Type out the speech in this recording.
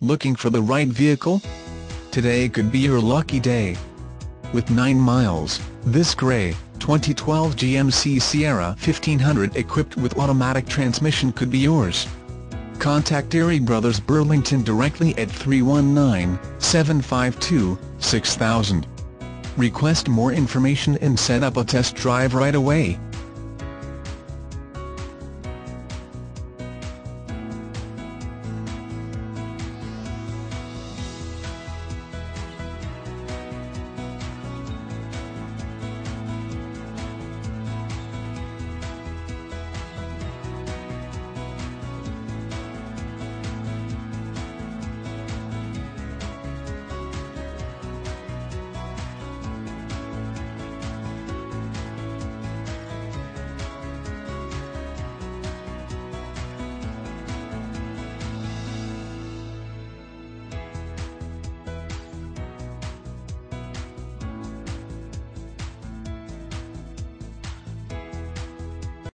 Looking for the right vehicle? Today could be your lucky day. With 9 miles, this grey, 2012 GMC Sierra 1500 equipped with automatic transmission could be yours. Contact Deery Brothers Burlington directly at 319-752-6000. Request more information and set up a test drive right away.